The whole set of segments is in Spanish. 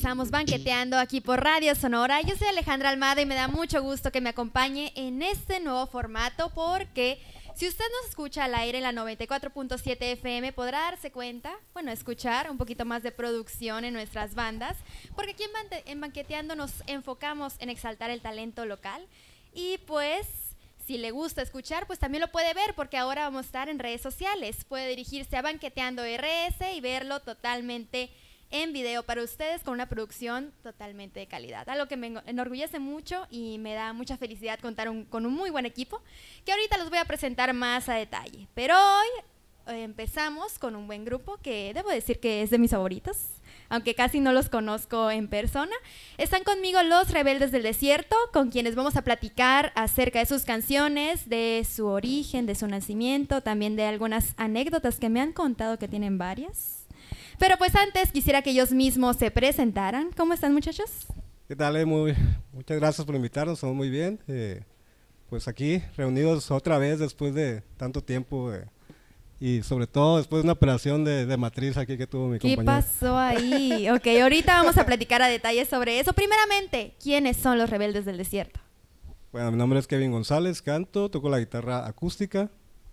Comenzamos banqueteando aquí por Radio Sonora. Yo soy Alejandra Almada y me da mucho gusto que me acompañe en este nuevo formato porque si usted nos escucha al aire en la 94.7 FM podrá darse cuenta, bueno, escuchar un poquito más de producción en nuestras bandas, porque aquí en Banqueteando nos enfocamos en exaltar el talento local y pues si le gusta escuchar, pues también lo puede ver porque ahora vamos a estar en redes sociales. Puede dirigirse a Banqueteando RS y verlo totalmente en video para ustedes con una producción totalmente de calidad, algo que me enorgullece mucho y me da mucha felicidad contar con un muy buen equipo que ahorita los voy a presentar más a detalle, pero hoy empezamos con un buen grupo que debo decir que es de mis favoritos, aunque casi no los conozco en persona. Están conmigo los Rebeldes del Desierto, con quienes vamos a platicar acerca de sus canciones, de su origen, de su nacimiento, también de algunas anécdotas que me han contado, que tienen varias. Pero pues antes quisiera que ellos mismos se presentaran. ¿Cómo están, muchachos? ¿Qué tal? Muchas gracias por invitarnos, estamos muy bien. Pues aquí reunidos otra vez después de tanto tiempo y sobre todo después de una operación de matriz aquí que tuvo mi compañero. ¿Qué pasó ahí? Ok, ahorita vamos a platicar a detalle sobre eso. Primeramente, ¿quiénes son los Rebeldes del Desierto? Bueno, mi nombre es Kevin González, canto, toco la guitarra acústica.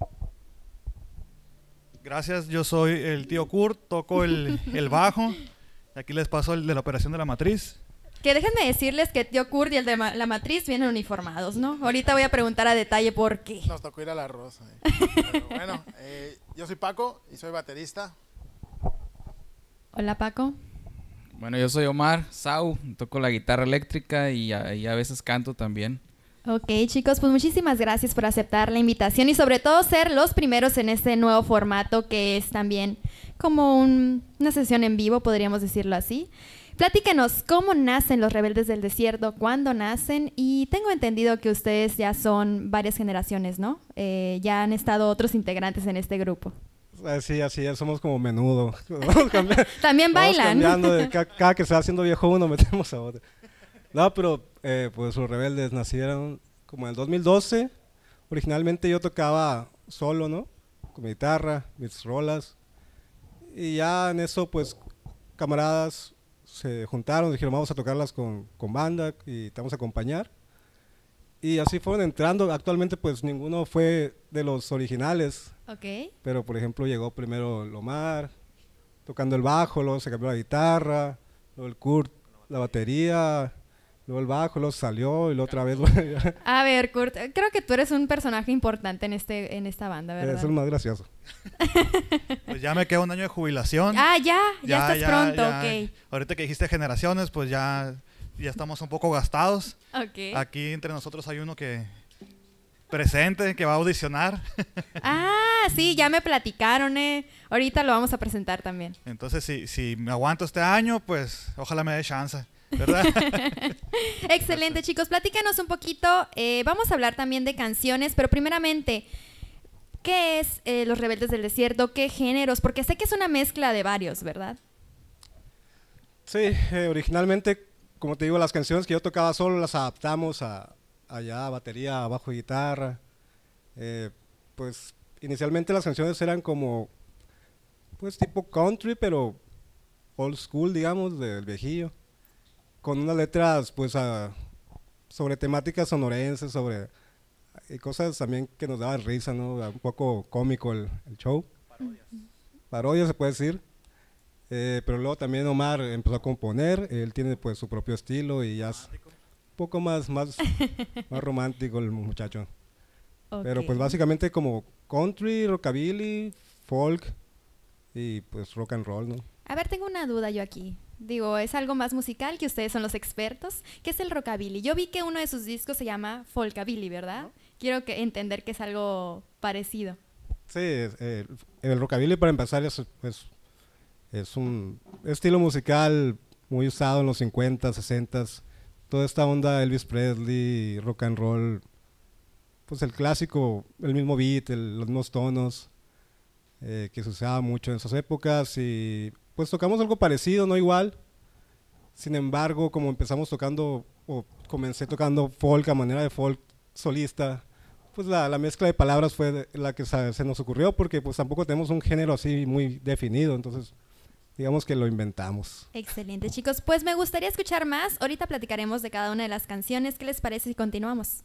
Gracias, yo soy el tío Kurt, toco el bajo. Aquí les paso el de la operación de la matriz. Que déjenme decirles que el tío Kurt y el de la matriz vienen uniformados, ¿no? Ahorita voy a preguntar a detalle por qué. Nos tocó ir a la Rosa. Pero bueno, yo soy Paco y soy baterista. Hola, Paco. Bueno, yo soy Omar Sau, toco la guitarra eléctrica y a veces canto también. Ok, chicos, pues muchísimas gracias por aceptar la invitación y sobre todo ser los primeros en este nuevo formato que es también como una sesión en vivo, podríamos decirlo así. Platíquenos, ¿cómo nacen los Rebeldes del Desierto? ¿Cuándo nacen? Y tengo entendido que ustedes ya son varias generaciones, ¿no? Ya han estado otros integrantes en este grupo. Sí, así es, somos como menudo. También bailan. Vamos cambiando, cada que se va haciendo viejo uno metemos a otro. No, pero pues los Rebeldes nacieron como en el 2012. Originalmente yo tocaba solo, ¿no? Con mi guitarra, mis rolas. Y ya en eso, pues, camaradas se juntaron, dijeron, vamos a tocarlas con banda y te vamos a acompañar. Y así fueron entrando. Actualmente, pues, ninguno fue de los originales. Ok. Pero, por ejemplo, llegó primero Lomar, tocando el bajo, luego se cambió la guitarra, luego el Kurt, la batería, luego el bajo, luego salió y luego otra vez. A ver, Kurt, creo que tú eres un personaje importante en esta banda, ¿verdad? Es el más gracioso. Pues ya me queda un año de jubilación. Ah, ya estás pronto, ok. Ahorita que dijiste generaciones, pues ya estamos un poco gastados. Okay. Aquí entre nosotros hay uno que presente, que va a audicionar. Ah, sí, ya me platicaron, ahorita lo vamos a presentar también. Entonces, si me aguanto este año, pues ojalá me dé chance, ¿verdad? Excelente, chicos, platícanos un poquito. Vamos a hablar también de canciones, pero primeramente, ¿qué es Los Rebeldes del Desierto? ¿Qué géneros? Porque sé que es una mezcla de varios, ¿verdad? Sí, originalmente, como te digo, las canciones que yo tocaba solo las adaptamos allá, batería, bajo y guitarra. Pues inicialmente las canciones eran como, pues tipo country, pero old school, digamos, del viejillo. Con unas letras, pues, sobre temáticas sonorenses, sobre cosas también que nos daban risa, ¿no? Un poco cómico el show. Parodias se puede decir. Pero luego también Omar empezó a componer, él tiene pues su propio estilo y ya es un poco más romántico el muchacho. Okay. Pero pues básicamente como country, rockabilly, folk y pues rock and roll, ¿no? A ver, tengo una duda yo aquí. Digo, es algo más musical, que ustedes son los expertos. ¿Qué es el rockabilly? Yo vi que uno de sus discos se llama Folkabilly, ¿verdad? ¿No? Quiero entender que es algo parecido. Sí, el rockabilly para empezar es un estilo musical muy usado en los 50, 60, toda esta onda Elvis Presley, rock and roll, pues el clásico, el mismo beat, los mismos tonos, que se usaba mucho en esas épocas y pues tocamos algo parecido, no igual. Sin embargo, como empezamos tocando, o comencé tocando folk a manera de folk solista, pues la mezcla de palabras fue la que se nos ocurrió porque pues tampoco tenemos un género así muy definido, entonces digamos que lo inventamos. Excelente, chicos. Pues me gustaría escuchar más. Ahorita platicaremos de cada una de las canciones. ¿Qué les parece si continuamos?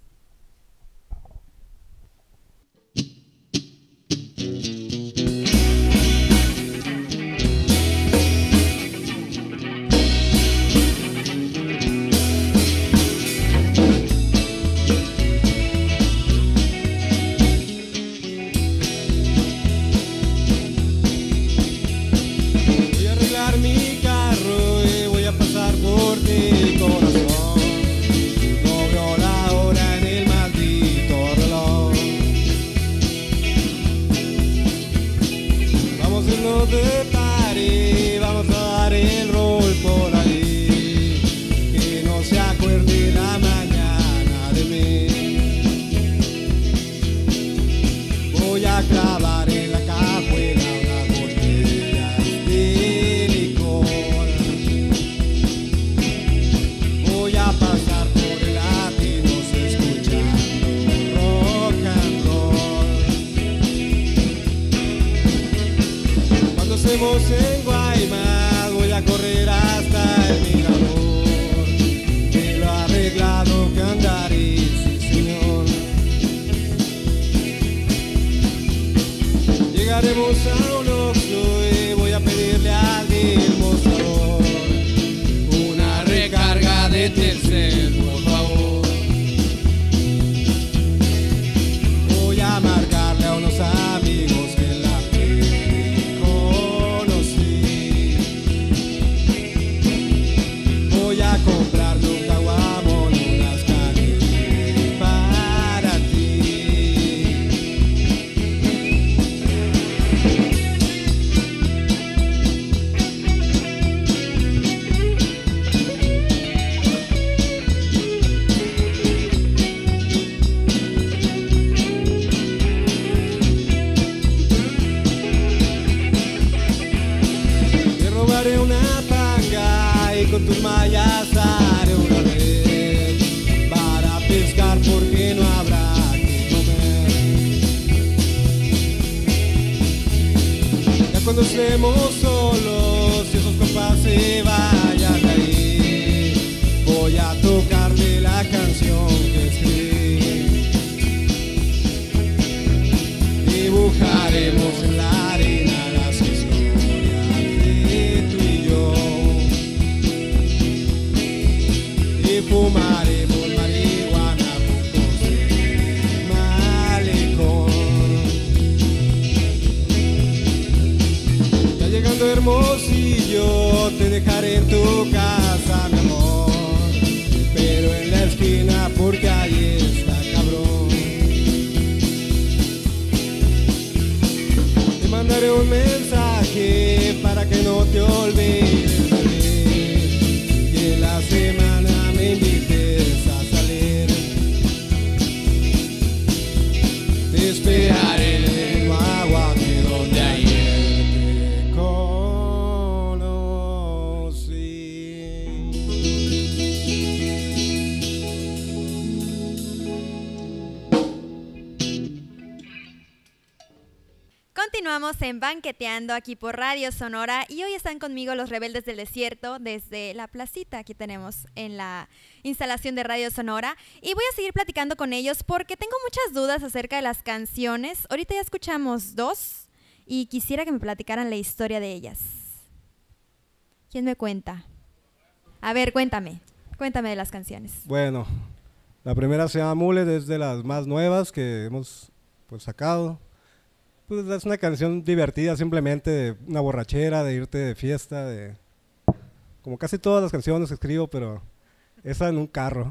En Guaymas voy a correr hasta el mirador, de lo arreglado que andaré, sí señor. Llegaremos a un Oxxo y voy a pedirle al del mostrador una recarga de Telcel, por favor. Voy a marcarle a unos amigos que comprarle un caguamón, unas cañas para ti. Te robaré una panga y con tus mallas haré una red para pescar porque no habrá que comer. Ya cuando estemos solos y esos compas se vayan de ahí, voy a tocarle la canción que escribí. Dibujaremos en la arena las historias de tú y yo. Y fumaremos marihuana juntos en el malecón. Ya llegando a Hermosillo te dejaré en tu casa, mi amor, pero en la esquina porque ahí está cabrón. Te mandaré un mensaje para que no te olvides de mí y en la semana me invites a salir. Te esperaré en el agua que donde ayer te Continuamos en Banqueteando aquí por Radio Sonora y hoy están conmigo los Rebeldes del Desierto desde la placita que tenemos en la instalación de Radio Sonora y voy a seguir platicando con ellos porque tengo muchas dudas acerca de las canciones. Ahorita ya escuchamos dos y quisiera que me platicaran la historia de ellas. ¿Quién me cuenta? A ver, cuéntame de las canciones. Bueno, la primera se llama Mule, es de las más nuevas que hemos sacado. Pues es una canción divertida, simplemente de una borrachera, de irte de fiesta, como casi todas las canciones que escribo, pero esa en un carro.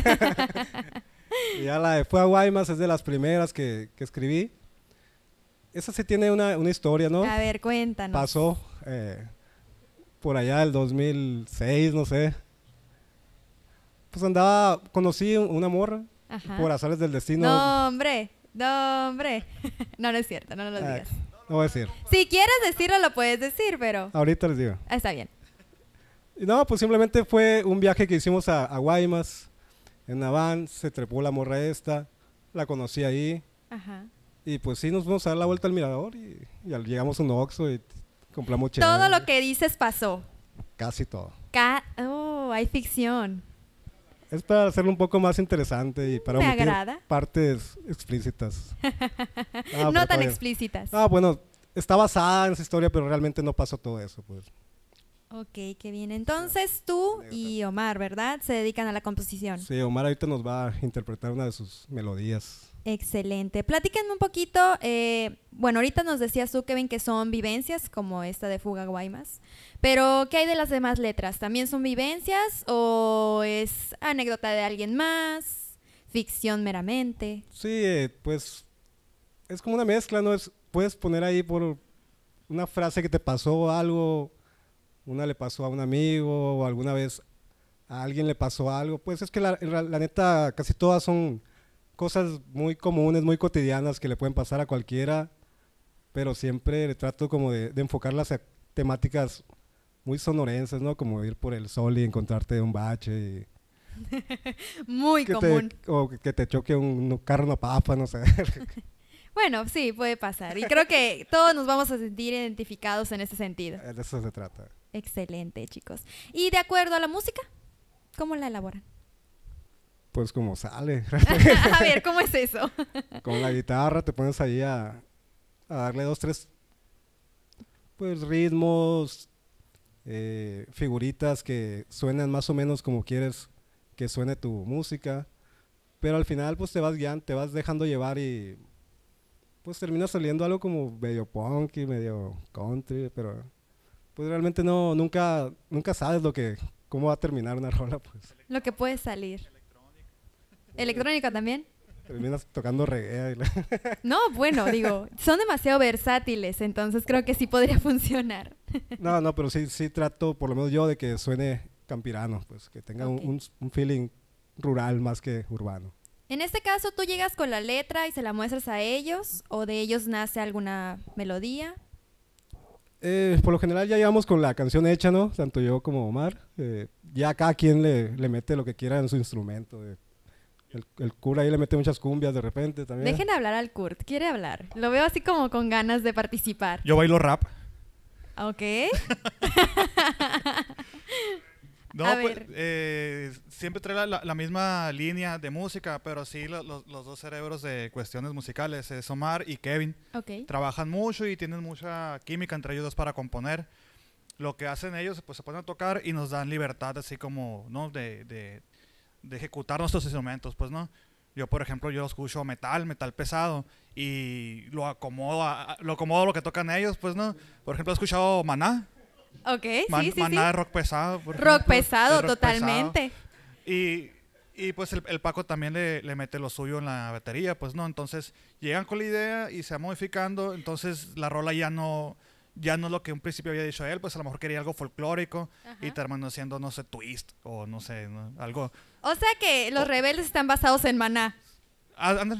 Y ya la de Fue a Guaymas es de las primeras que escribí. Esa sí tiene una historia, ¿no? A ver, cuéntanos. Pasó por allá el 2006, no sé. Pues conocí una morra. Ajá. Por azares del destino. No, hombre. No, no es cierto, no lo digas. No voy a decir. Si quieres decirlo, lo puedes decir, pero... Ahorita les digo. Está bien. Y no, pues simplemente fue un viaje que hicimos a Guaymas, en la van, se trepó la morra esta, la conocí ahí. Ajá. Y pues sí, nos fuimos a dar la vuelta al mirador y llegamos a un Oxxo y compramos Todo cheve, lo que dices pasó. casi todo. Oh, hay ficción. Es para hacerlo un poco más interesante y para Me omitir agrada. partes explícitas. No tan todavía- explícitas. Bueno, está basada en esa historia, pero realmente no pasó todo eso, pues. Ok, qué bien. Entonces tú y Omar, ¿verdad? Se dedican a la composición. Sí, Omar ahorita nos va a interpretar una de sus melodías. Excelente. Platíquenme un poquito. Bueno, ahorita nos decías tú, Kevin, que son vivencias, como esta de Fuga Guaymas. Pero, ¿qué hay de las demás letras? ¿También son vivencias o es anécdota de alguien más? ¿Ficción meramente? Sí, pues es como una mezcla, ¿no? Puedes poner ahí por una frase que te pasó algo, una le pasó a un amigo o alguna vez a alguien le pasó algo. Pues es que la neta casi todas son cosas muy comunes, muy cotidianas que le pueden pasar a cualquiera, pero siempre trato como de enfocarlas a temáticas muy sonorenses, ¿no? Como ir por el sol y encontrarte un bache Muy común. o que te choque un carro, una papa, no sé. Bueno, sí, puede pasar. Y creo que todos nos vamos a sentir identificados en ese sentido. De eso se trata. Excelente, chicos. Y de acuerdo a la música, ¿cómo la elaboran? Pues como sale. A ver, ¿cómo es eso? Con la guitarra te pones ahí a darle 2, 3 pues ritmos, figuritas que suenan más o menos como quieres que suene tu música, pero al final pues te vas guiando, te vas dejando llevar y pues termina saliendo algo como medio punk y medio country, pero pues realmente nunca sabes cómo va a terminar una rola, pues Lo que puede salir. ¿Electrónica también? terminas tocando reggae. No, bueno, digo, son demasiado versátiles, entonces creo que sí podría funcionar. No, pero sí trato, por lo menos yo, de que suene campirano, pues que tenga Ok. un feeling rural más que urbano. En este caso, ¿tú llegas con la letra y se la muestras a ellos o de ellos nace alguna melodía? Por lo general ya llevamos con la canción hecha, ¿no? Tanto yo como Omar. Ya cada quien le mete lo que quiera en su instrumento. El cura ahí le mete muchas cumbias de repente también. Dejen hablar al Kurt, quiere hablar. Lo veo así como con ganas de participar. Yo bailo rap. ¿Ok? No, A pues ver. siempre trae la misma línea de música, pero sí los dos cerebros de cuestiones musicales, es Omar y Kevin. Ok. Trabajan mucho y tienen mucha química entre ellos dos para componer. Lo que hacen ellos, pues se ponen a tocar y nos dan libertad así como, ¿no? De ejecutar nuestros instrumentos, pues, ¿no? Yo, por ejemplo, yo escucho metal pesado y lo acomodo a lo que tocan ellos, pues, ¿no? Por ejemplo, he escuchado Maná. Ok, sí. Maná de rock pesado. Por Rock ejemplo, pesado, es rock totalmente. pesado. Y pues el Paco también le mete lo suyo en la batería, pues, ¿no? Entonces llegan con la idea y se va modificando, entonces la rola ya no es lo que en principio había dicho él, pues a lo mejor quería algo folclórico y terminó siendo, no sé, twist o no sé, ¿no? Algo. O sea que los rebeldes están basados en Maná. Ándale.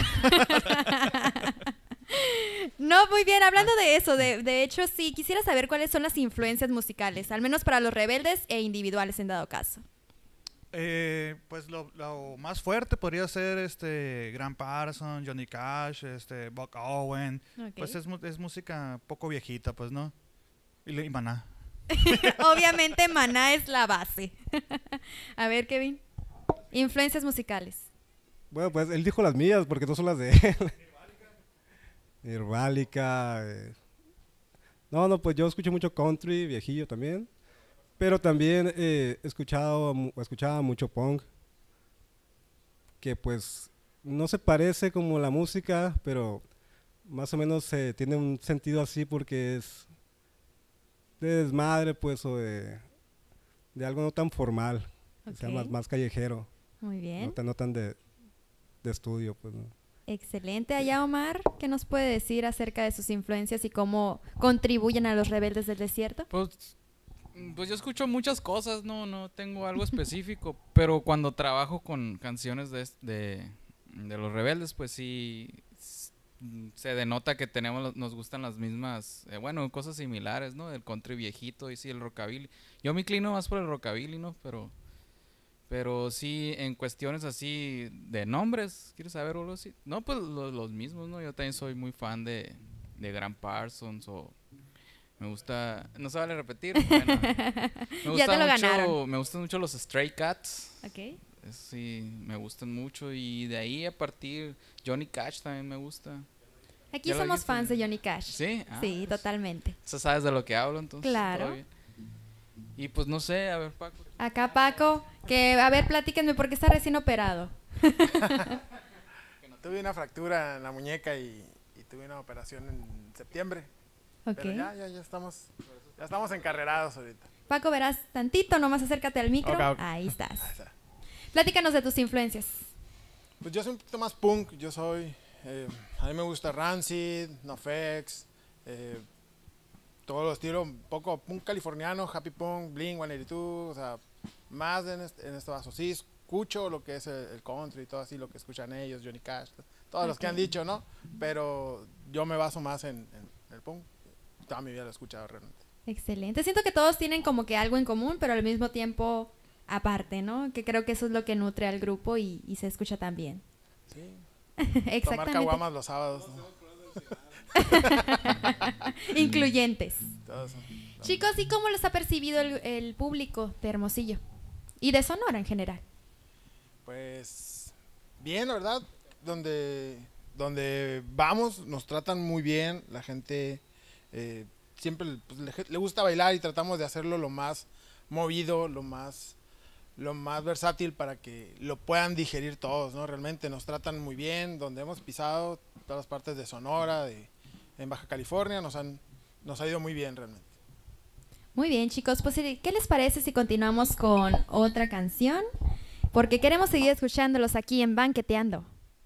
No, muy bien, hablando de eso, de hecho sí, quisiera saber cuáles son las influencias musicales, al menos para los rebeldes e individuales en dado caso. Pues lo más fuerte podría ser Graham Parsons, Johnny Cash, Buck Owen. Ok. Pues es música poco viejita, pues, ¿no? Y Maná. Obviamente Maná es la base. A ver, Kevin. Influencias musicales. Bueno, pues él dijo las mías porque no son las de él. Herbálica. No, pues yo escucho mucho country, viejillo también. Pero también escuchaba mucho punk. Que pues no se parece como la música, pero más o menos tiene un sentido así porque es de desmadre, pues, o de algo no tan formal. O sea, Ok. más callejero. Muy bien. No tan de estudio, pues, ¿no? Excelente. Allá, Omar, ¿qué nos puede decir acerca de sus influencias y cómo contribuyen a los rebeldes del desierto? Pues yo escucho muchas cosas, no tengo algo específico, pero cuando trabajo con canciones de los rebeldes, pues sí se denota que nos gustan las mismas, cosas similares, ¿no? El country viejito y sí, el rockabilly. Yo me inclino más por el rockabilly, ¿no? Pero sí, en cuestiones así de nombres, ¿quieres saber algo así? No, pues los mismos, ¿no? Yo también soy muy fan de Graham Parsons o Me gusta, no se vale repetir. Bueno, Ya te lo ganaron. Me gustan mucho los Stray Cats. Ok. Sí, me gustan mucho. Y de ahí a partir, Johnny Cash también me gusta. Aquí ¿Ya lo somos dijiste? fans de Johnny Cash. ¿Sí? Ah, Sí, totalmente. ¿so sabes de lo que hablo entonces? Claro. Todo bien. Y pues no sé, a ver, Paco. Acá Paco, que a ver, platíquenme por qué está recién operado. Tuve una fractura en la muñeca y tuve una operación en septiembre. Ok. Pero ya estamos encarrerados ahorita. Paco, verás tantito, nomás acércate al micro. Ok, ok. Ahí estás. Ahí está. Platícanos de tus influencias. Pues yo soy un poquito más punk. A mí me gusta Rancid, NoFX, todo el estilo un poco punk californiano, happy punk, Blink-182, o sea, más en este vaso. Sí, escucho lo que es el country y todo así, lo que escuchan ellos, Johnny Cash, todos los que han dicho, ¿no? Pero yo me baso más en el punk. Toda mi vida lo he escuchado realmente. Excelente. Siento que todos tienen como que algo en común, pero al mismo tiempo aparte, ¿no? Que creo que eso es lo que nutre al grupo y se escucha tan bien. Sí. Tomar Exactamente. caguamas los sábados. Incluyentes. Todo eso. Chicos, ¿y cómo los ha percibido el público de Hermosillo? Y de Sonora en general. Pues bien, la verdad, donde vamos nos tratan muy bien, la gente siempre pues, le gusta bailar y tratamos de hacerlo lo más movido, lo más versátil para que lo puedan digerir todos, ¿no? Realmente nos tratan muy bien, donde hemos pisado, todas las partes de Sonora, en Baja California, nos ha ido muy bien realmente. Muy bien, chicos. Pues, ¿qué les parece si continuamos con otra canción? Porque queremos seguir escuchándolos aquí en Banqueteando.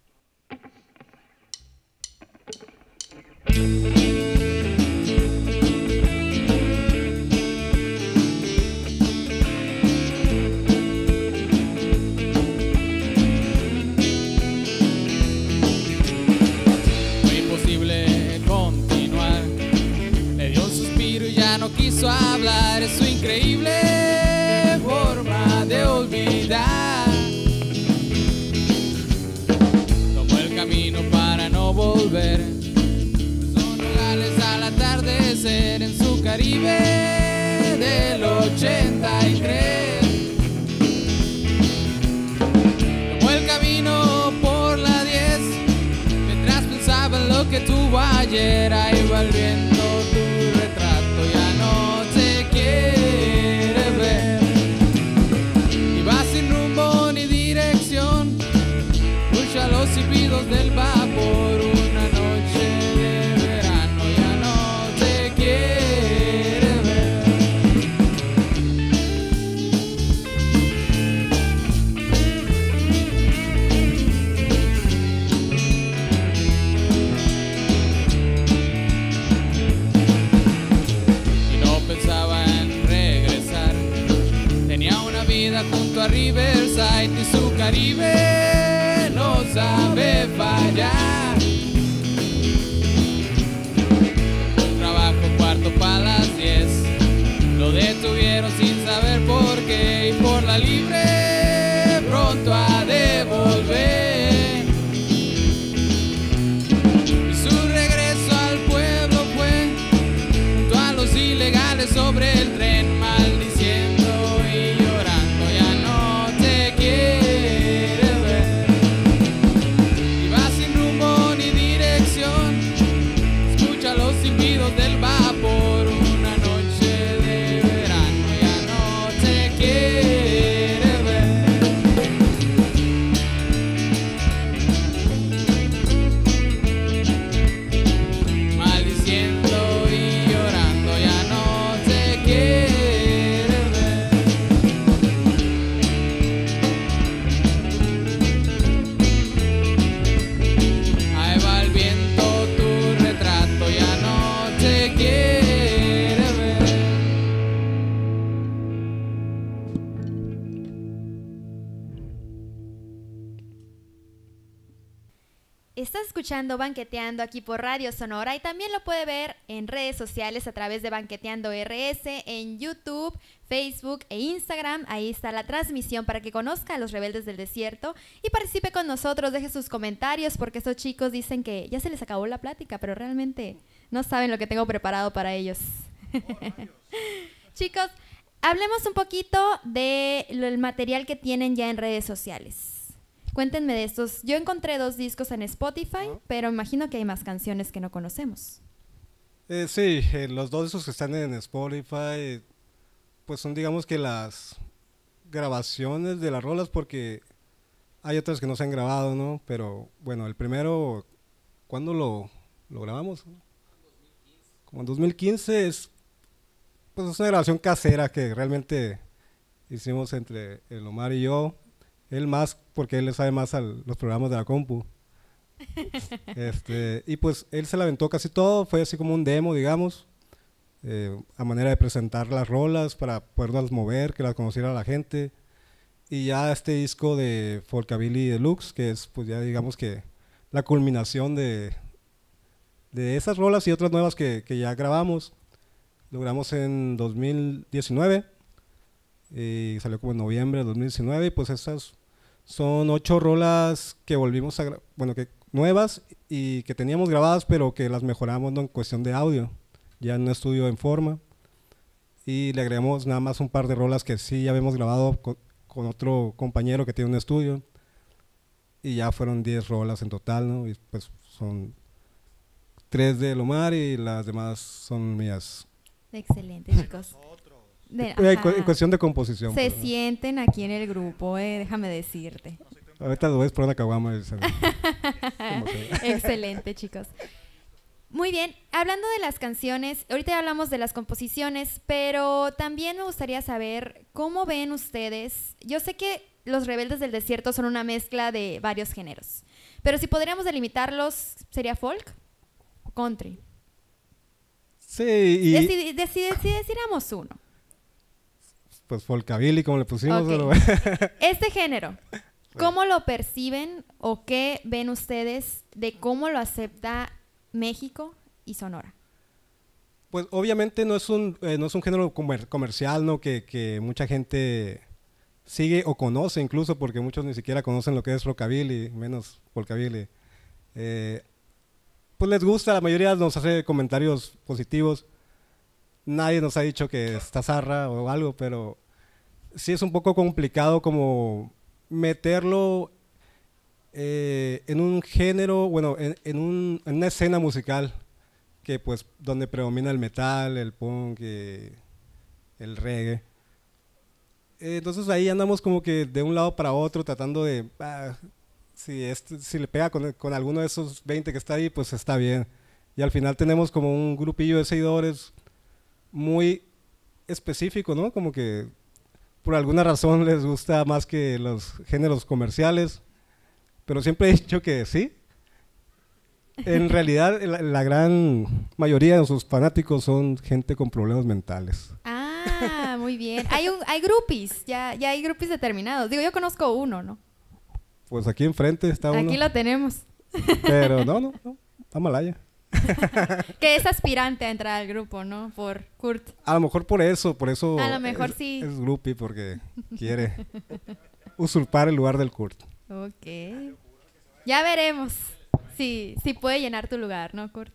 Fue imposible continuar. Le dio un suspiro y ya no quiso hablar. Es su increíble forma de olvidar. Tomó el camino para no volver. Son lugares al atardecer en su Caribe del 83. Tomó el camino por la 10 mientras pensaba en lo que tuvo ayer. Ahí va el viento, tu retrato ya no te quiere ver. Y va sin rumbo ni dirección. Escucha los silbidos del vapor. Una noche de verano ya no te quiere ver. Y no pensaba en regresar. Tenía una vida junto a Riverside y su Caribe no sabe fallar. Un trabajo cuarto para las 10. Lo detuvieron sin saber por qué y por la libre pronto a devolver. Y su regreso al pueblo fue junto a los ilegales sobre el tren, maldiciendo y llorando ya no te quiere ver. Y va sin rumbo ni dirección. Escucha los silbidos del vapor. Una noche de verano ya no te quiere ver. Maldiciendo y llorando ya no te quiere ver. Ahí va el viento, tu retrato ya no te quiere ver. Estás escuchando Banqueteando aquí por Radio Sonora y también lo puede ver en redes sociales a través de Banqueteando RS, en YouTube, Facebook e Instagram. Ahí está la transmisión para que conozca a los Rebeldes del Desierto y participe con nosotros, deje sus comentarios porque estos chicos dicen que ya se les acabó la plática, pero realmente no saben lo que tengo preparado para ellos. Chicos, hablemos un poquito del material que tienen ya en redes sociales. Cuéntenme de estos. Yo encontré 2 discos en Spotify, pero imagino que hay más canciones que no conocemos. Sí, los 2 esos que están en Spotify, pues son digamos que las grabaciones de las rolas, porque hay otras que no se han grabado, ¿no? Pero bueno, el primero, ¿cuándo lo grabamos? Como en 2015, pues es una grabación casera que realmente hicimos entre el Omar y yo. Él más, porque él le sabe más a los programas de la compu. Y pues él se la aventó casi todo, fue así como un demo, digamos, a manera de presentar las rolas para poderlas mover, que las conociera la gente. Y ya este disco de Folkabilly Deluxe, que es pues ya digamos que la culminación de esas rolas y otras nuevas que ya grabamos. Lo grabamos en 2019 y salió como en noviembre de 2019, y pues esas son 8 rolas que volvimos a bueno, que nuevas y que teníamos grabadas, pero que las mejoramos, ¿no?, en cuestión de audio, ya en un estudio en forma, y le agregamos nada más un par de rolas que sí ya habíamos grabado con otro compañero que tiene un estudio, y ya fueron 10 rolas en total, ¿no? Y pues son 3 de Lomar y las demás son mías. Excelente, chicos. En cuestión de composición. Se pues, ¿no? sienten aquí en el grupo, déjame decirte. Ahorita lo ves por una caguama. Excelente, chicos. Muy bien, hablando de las canciones, ahorita ya hablamos de las composiciones, pero también me gustaría saber cómo ven ustedes. Yo sé que los Rebeldes del Desierto son una mezcla de varios géneros, pero si podríamos delimitarlos, ¿sería folk o country? Sí, y Si decidiéramos uno. pues Folkabilly, como le pusimos. Ok. Pero Este género, ¿cómo lo perciben o qué ven ustedes de cómo lo acepta México y Sonora? pues obviamente no es un género comercial, ¿no? Que mucha gente sigue o conoce, incluso porque muchos ni siquiera conocen lo que es rockabilly, menos Folkabilly. Pues les gusta, la mayoría nos hace comentarios positivos. Nadie nos ha dicho que está zarra o algo, pero sí es un poco complicado como meterlo en un género, bueno, en una escena musical que pues donde predomina el metal, el punk, el reggae. Entonces ahí andamos como que de un lado para otro tratando de, si le pega con alguno de esos 20 que está ahí, pues está bien. Y al final tenemos como un grupillo de seguidores muy específico, ¿no? Como que por alguna razón les gusta más que los géneros comerciales, pero siempre he dicho que sí. En realidad, la gran mayoría de sus fanáticos son gente con problemas mentales. Ah, muy bien. Hay groupies, ya hay groupies determinados. Digo, yo conozco uno, ¿no? Pues aquí enfrente está uno. Aquí lo tenemos. Pero no, está malaya. Que es aspirante a entrar al grupo, ¿no? Por Kurt. A lo mejor por eso A lo mejor sí. Es groupie porque quiere usurpar el lugar del Kurt. Ok. Ya veremos si puede llenar tu lugar, ¿no, Kurt?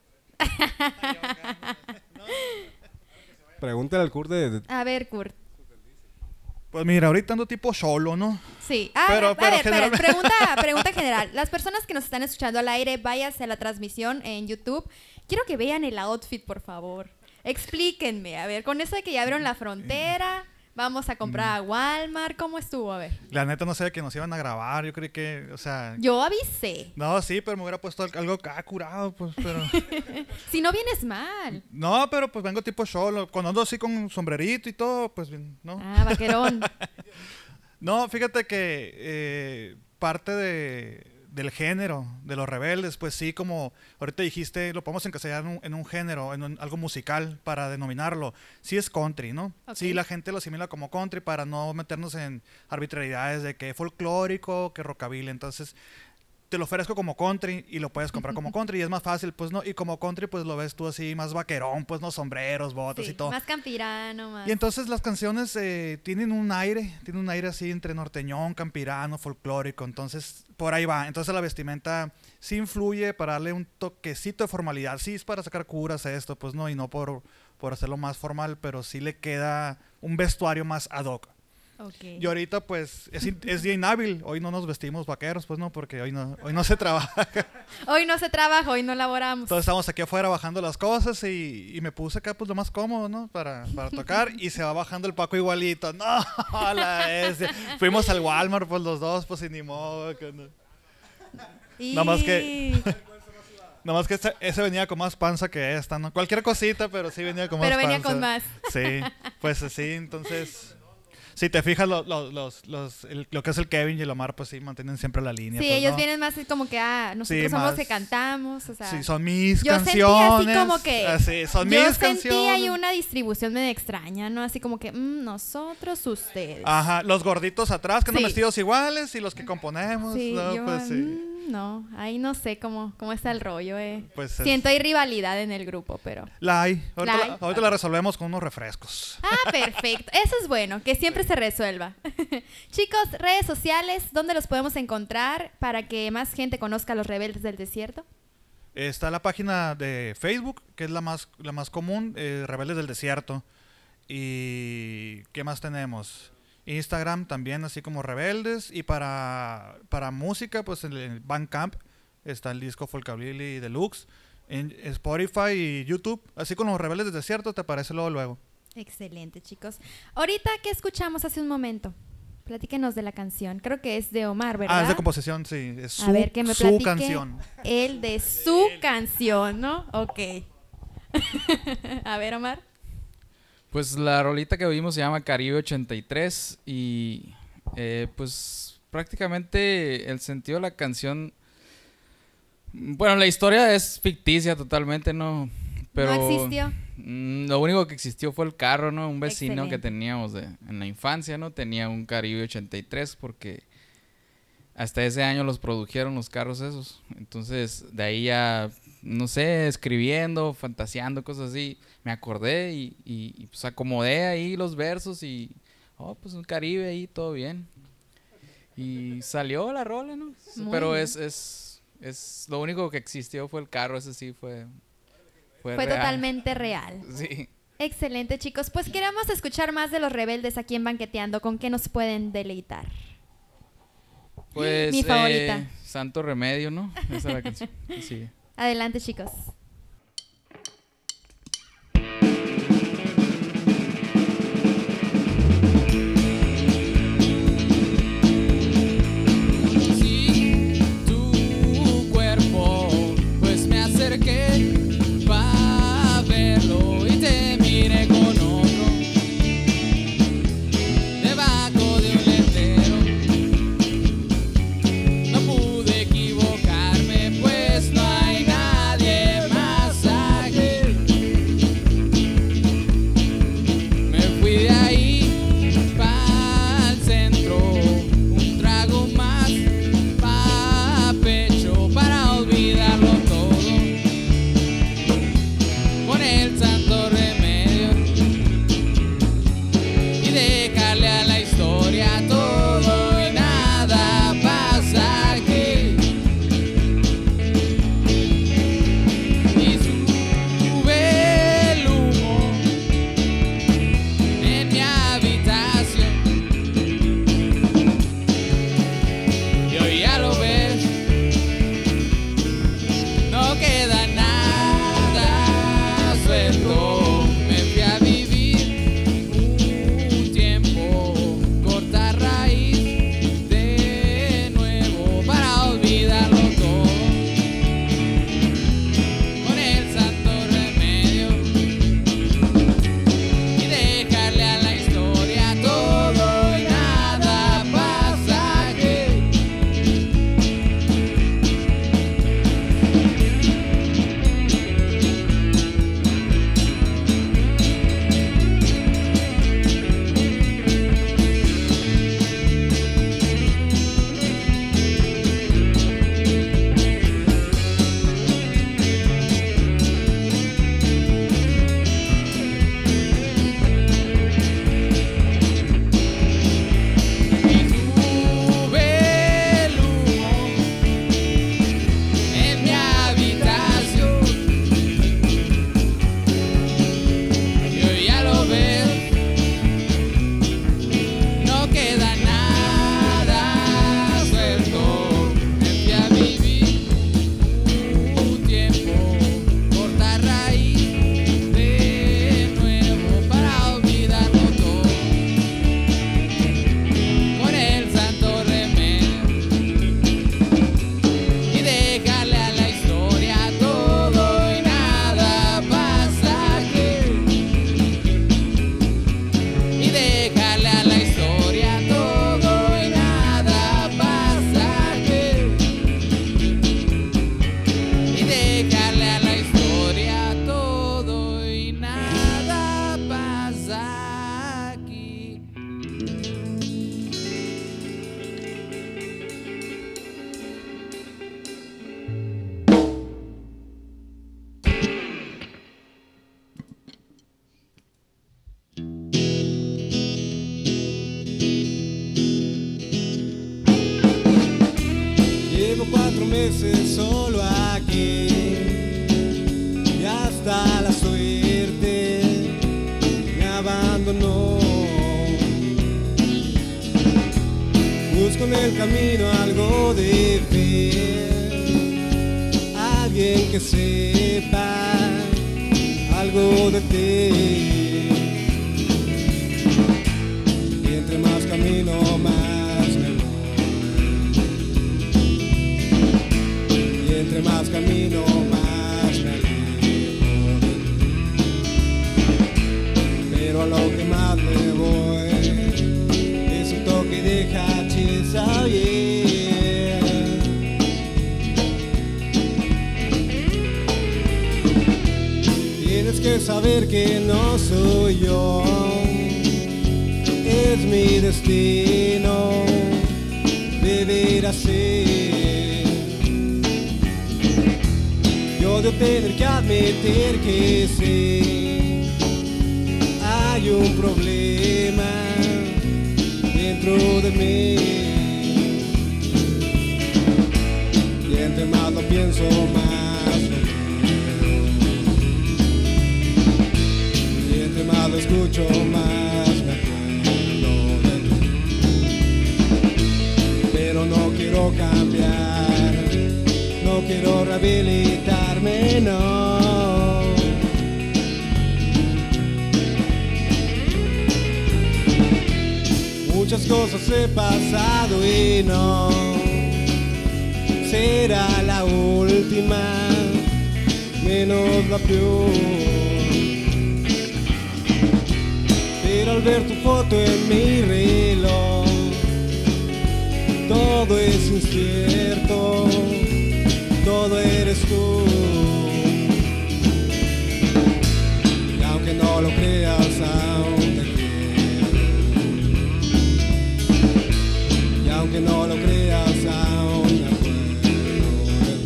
Pregúntale al Kurt A ver, Kurt. Pues mira, ahorita ando tipo solo, ¿no? Sí. Pero A ver, general- pregunta general. Las personas que nos están escuchando al aire, váyanse a la transmisión en YouTube. Quiero que vean el outfit, por favor. Explíquenme, a ver, con eso de que ya abrieron la frontera, vamos a comprar a Walmart, ¿cómo estuvo? A ver. La neta no sabía que nos iban a grabar. Yo creí que, o sea... Yo avisé. No, sí, pero me hubiera puesto algo acá curado, pues, pero... Si no vienes mal. No, pero pues vengo tipo solo. Cuando ando así con sombrerito y todo, pues, ¿no? Ah, vaquerón. No, fíjate que parte del género de los Rebeldes, pues sí, como ahorita dijiste, lo podemos encasillar en un género, en algo musical para denominarlo. Sí es country, ¿no? Ok. Sí, la gente lo asimila como country para no meternos en arbitrariedades de que folclórico, que rockabilly. Entonces, te lo ofrezco como country y lo puedes comprar como country y es más fácil, pues, ¿no? Y como country, pues, lo ves tú así más vaquerón, pues, ¿no? Sombreros, botas Sí, y todo. más campirano, más... Y entonces las canciones tienen un aire así entre norteñón, campirano, folclórico, entonces por ahí va. Entonces la vestimenta sí influye para darle un toquecito de formalidad, sí es para sacar curas esto, pues no, y no por hacerlo más formal, pero sí le queda un vestuario más ad hoc. Okay. Y ahorita pues es día inhábil, hoy no nos vestimos vaqueros, pues no, porque hoy no se trabaja. Hoy no se trabaja, hoy no laboramos. Entonces estamos aquí afuera bajando las cosas y me puse acá pues lo más cómodo, ¿no? Para tocar y se va bajando el Paco igualito. No, fuimos al Walmart pues los dos, pues y ni modo. Nada más que ese venía con más panza que esta, ¿no? Cualquier cosita, pero sí venía con más panza. Pero venía con más. Sí, pues así, entonces... Si te fijas, lo que es el Kevin y el Omar, pues sí, mantienen siempre la línea. Sí, pues, ellos ¿no? vienen más como que, nosotros Sí, somos más... que cantamos, o sea... Sí, son mis yo canciones. Sentí así como que... Así, son yo mis canciones. sentí ahí una distribución medio extraña, ¿no? Así como que, nosotros, ustedes. Ajá, los gorditos atrás, que Sí. andan vestidos iguales, y los que componemos. Sí, ¿no? yo, Pues sí. no, ahí no sé cómo está el rollo, Pues Siento hay rivalidad en el grupo, pero... La hay. Ahorita La hay. la resolvemos con unos refrescos. Ah, perfecto. Eso es bueno, que siempre se resuelva. Chicos, redes sociales, ¿dónde los podemos encontrar para que más gente conozca a los Rebeldes del Desierto? Está la página de Facebook, que es la más común, Rebeldes del Desierto. ¿Y qué más tenemos? Instagram también, así como Rebeldes. Y para música, pues en el Bandcamp está el disco Folkabilly Deluxe. En Spotify y YouTube, así como los Rebeldes del Desierto, te aparece luego. Excelente, chicos. Ahorita, ¿qué escuchamos hace un momento? Platíquenos de la canción. Creo que es de Omar, ¿verdad? Es de composición, sí. Es A ver, que me su platique canción. el de su canción, ¿no? Ok. A ver, Omar. Pues la rolita que oímos se llama Caribe 83 y pues prácticamente el sentido de la canción... Bueno, la historia es ficticia totalmente, ¿no? Pero ¿No existió? Lo único que existió fue el carro, ¿no? Un vecino Excelente. que teníamos en la infancia, ¿no? Tenía un Caribe 83 porque hasta ese año los produjeron los carros esos. Entonces, de ahí ya, no sé, escribiendo, fantaseando, cosas así, me acordé y pues acomodé ahí los versos y, pues un Caribe ahí, todo bien. Y salió la rola, ¿no? Muy Pero bien. es lo único que existió fue el carro, ese sí fue Fue real. totalmente real. Sí. Excelente, chicos. Pues queremos escuchar más de los Rebeldes aquí en Banqueteando. ¿Con qué nos pueden deleitar? Pues Mi favorita. Santo Remedio, ¿no? Esa es la canción. Sí. Adelante, chicos. Sí, tu cuerpo, pues me acerqué pa' verlo y te miré con otro debajo de un letrero. No pude equivocarme, pues no hay nadie 4 meses solo aquí y hasta la suerte me abandonó. Busco en el camino algo de fe, alguien que sepa algo de ti. Y entre más camino más me voy, y entre más camino más me alejo de ti. Pero a lo que más me voy es un toque de hachís, oh yeah. Tienes que saber que no soy yo, es mi destino vivir así. Yo debo tener que admitir que sí, hay un problema dentro de mí. Y entre más lo pienso más lo quiero. Y entre más lo escucho más me acuerdo de ti. Pero no quiero cambiar, no quiero rehabilitarme, no. Muchas cosas he pasado y no será la última, menos la peor. Pero al ver tu foto en mi reloj, todo es incierto, todo eres tú. Y aunque no lo creas, aún te aunque no lo creas, aún me acuerdo de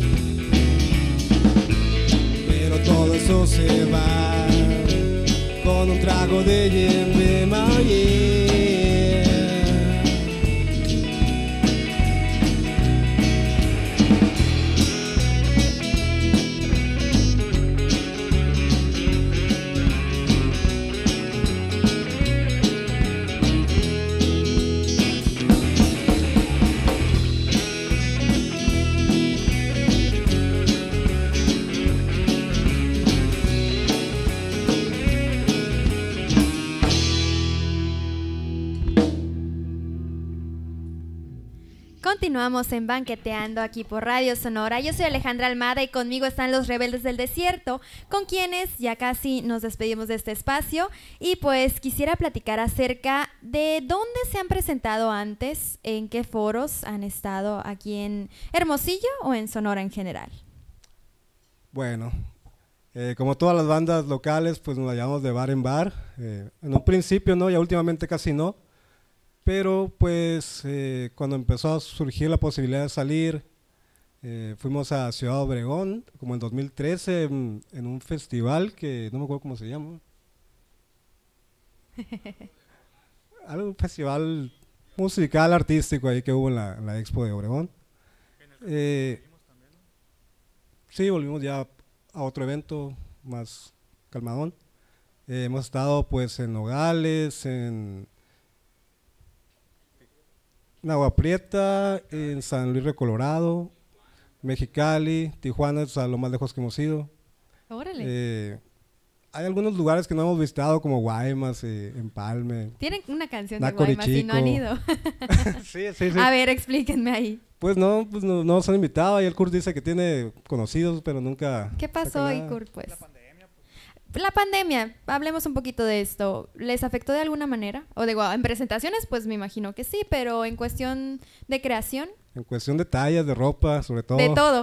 ti. Pero todo eso se va con un trago de yerba, oh yeah. Continuamos en Banqueteando aquí por Radio Sonora. Yo soy Alejandra Almada y conmigo están los Rebeldes del Desierto, con quienes ya casi nos despedimos de este espacio. Y pues quisiera platicar acerca de dónde se han presentado antes, en qué foros han estado aquí en Hermosillo o en Sonora en general. Bueno, como todas las bandas locales, pues nos la llevamos de bar en bar. En un principio no, ya últimamente casi no. Pero pues cuando empezó a surgir la posibilidad de salir, fuimos a Ciudad Obregón, como en 2013, en un festival que no me acuerdo cómo se llama. Un festival musical, artístico ahí que hubo en la Expo de Obregón. Sí, volvimos ya a otro evento más calmadón. Hemos estado pues en Nogales, en Agua Prieta, en San Luis Río Colorado, Mexicali, Tijuana es a lo más lejos que hemos ido. Órale. Hay algunos lugares que no hemos visitado como Guaymas, Empalme. Tienen una canción de Nacorichico. Guaymas y no han ido. Sí, sí, sí. A ver, explíquenme ahí. Pues no nos han invitado y el Kurt dice que tiene conocidos, pero nunca. ¿Qué pasó saca ahí, nada. Kurt? Pues la pandemia, hablemos un poquito de esto. ¿Les afectó de alguna manera? O digo, en presentaciones, pues me imagino que sí, pero en cuestión de creación, En cuestión de tallas, de ropa, sobre todo. de todo.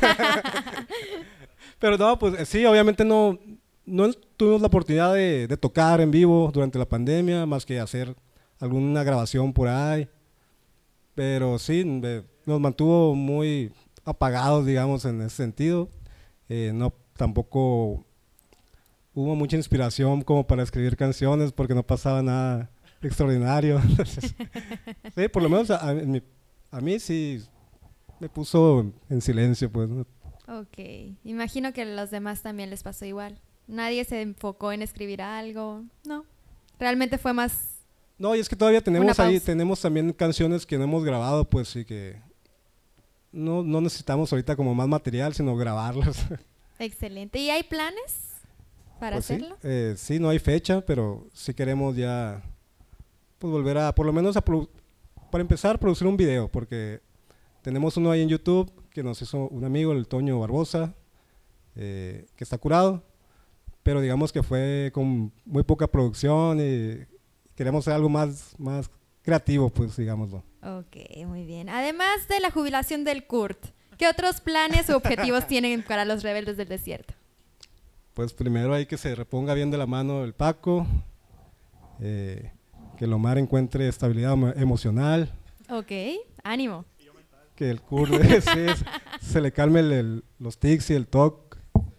Pero no, pues sí, obviamente no tuvimos la oportunidad de tocar en vivo durante la pandemia, más que hacer alguna grabación por ahí. Pero sí, nos mantuvo muy apagados, digamos, en ese sentido. No, tampoco hubo mucha inspiración como para escribir canciones porque no pasaba nada extraordinario. Entonces, sí, por lo menos a mí sí me puso en silencio, pues. ¿no? Ok, imagino que a los demás también les pasó igual. Nadie se enfocó en escribir algo, no. Realmente fue más... No, y es que todavía tenemos Una ahí, pausa. tenemos también canciones que no hemos grabado, pues, y que no necesitamos ahorita como más material, sino grabarlas. Excelente. ¿Y hay planes para Pues sí, hacerlo? sí, no hay fecha, pero sí queremos ya, pues volver a, por lo menos para empezar, producir un video, porque tenemos uno ahí en YouTube que nos hizo un amigo, el Toño Barbosa, que está curado, pero digamos que fue con muy poca producción y queremos hacer algo más creativo, pues digámoslo. Ok, muy bien. Además de la jubilación del Kurt, ¿qué otros planes o objetivos tienen para los Rebeldes del Desierto? Pues primero hay que se reponga bien de la mano el Paco, que el Omar encuentre estabilidad emocional, Ok, ánimo. que el Kurt se le calme los tics y el TOC.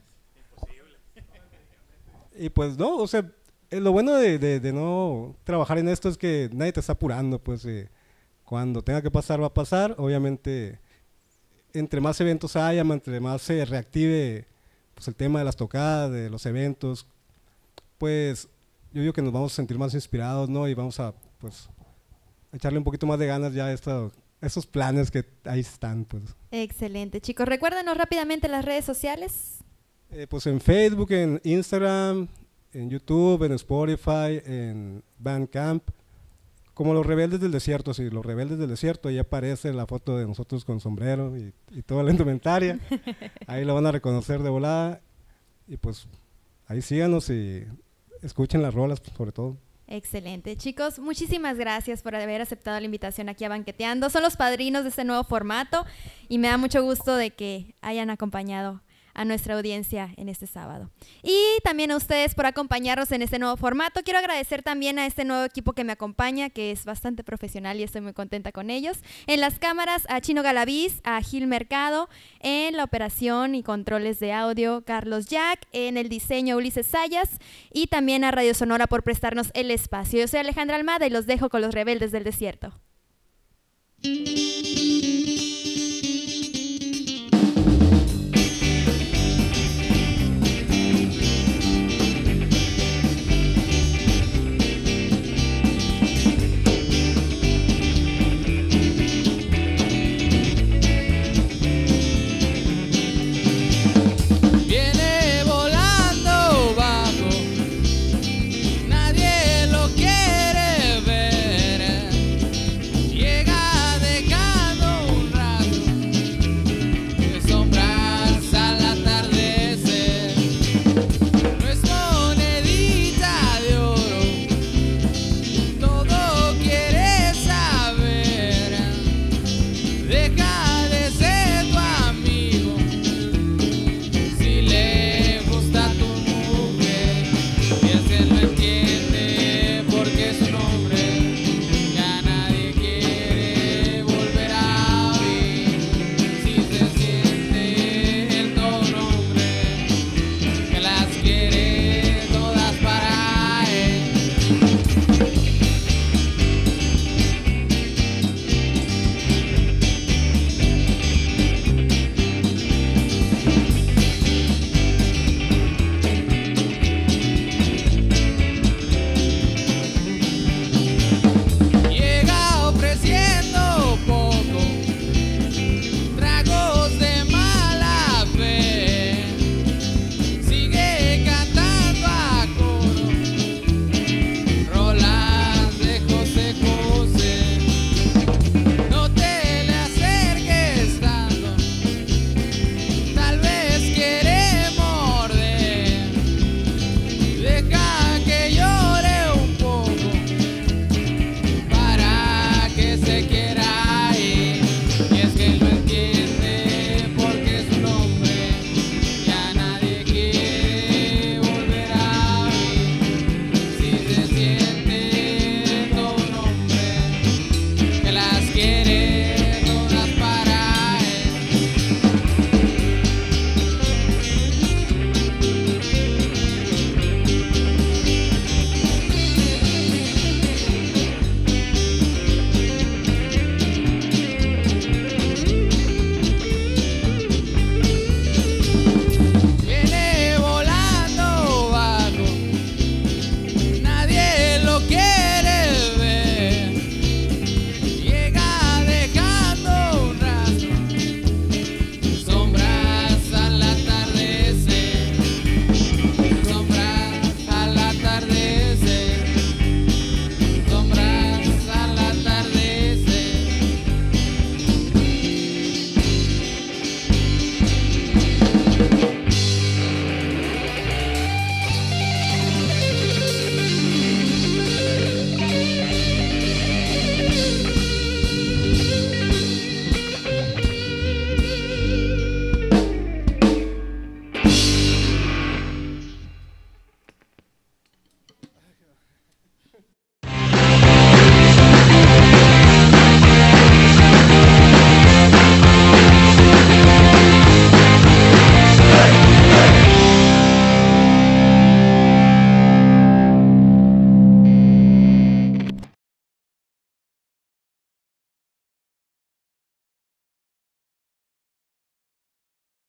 Y pues no, o sea, lo bueno de no trabajar en esto es que nadie te está apurando, pues cuando tenga que pasar va a pasar. Obviamente, entre más eventos haya, entre más se reactive pues, el tema de las tocadas, de los eventos, pues yo digo que nos vamos a sentir más inspirados, ¿no? Y vamos a pues echarle un poquito más de ganas ya a esos planes que ahí están, pues. Excelente, chicos. Recuérdanos rápidamente las redes sociales. Pues en Facebook, en Instagram, en YouTube, en Spotify, en Bandcamp, como Los Rebeldes del Desierto, sí, Los Rebeldes del Desierto, ahí aparece la foto de nosotros con sombrero y toda la indumentaria, ahí lo van a reconocer de volada, y pues ahí síganos y escuchen las rolas, sobre todo. Excelente. Chicos, muchísimas gracias por haber aceptado la invitación aquí a Banqueteando. Son los padrinos de este nuevo formato y me da mucho gusto de que hayan acompañado a nuestra audiencia en este sábado. Y también a ustedes por acompañarnos en este nuevo formato. Quiero agradecer también a este nuevo equipo que me acompaña, que es bastante profesional y estoy muy contenta con ellos. En las cámaras a Chino Galaviz, a Gil Mercado, en la operación y controles de audio Carlos Jack, en el diseño Ulises Sayas y también a Radio Sonora por prestarnos el espacio. Yo soy Alejandra Almada y los dejo con los Rebeldes del Desierto.